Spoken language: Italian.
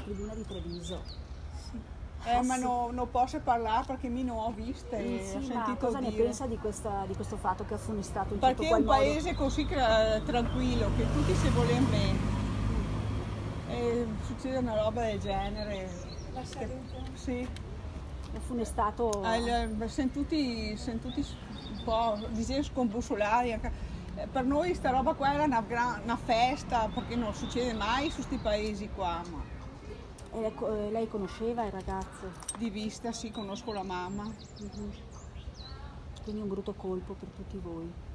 tribuna di Treviso. Ma non posso parlare perché mi non ho viste, Sì, ho ma sentito cosa ne dire. pensa di questo fatto che ha funestato in Perché tutto è un quel modo? paese così tranquillo che tutti si vogliono bene. E succede una roba del genere. La salute. Sì. È funestato. Sono tutti un po' dicevo scombussolati. Per noi sta roba qua era una festa perché non succede mai su questi paesi qua. Ma E lei conosceva il ragazzo? di vista sì, conosco la mamma. Quindi un brutto colpo per tutti voi.